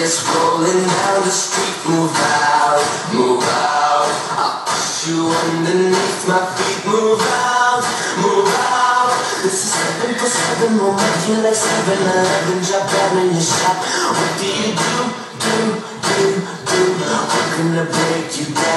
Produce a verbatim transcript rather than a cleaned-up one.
Yes, rolling down the street, move out, move out. I'll push you underneath my feet, move out, move out. This is seven for seven, we'll make you like seven eleven. Drop down in your shop. What do you do, do, do, do? We're gonna break you down.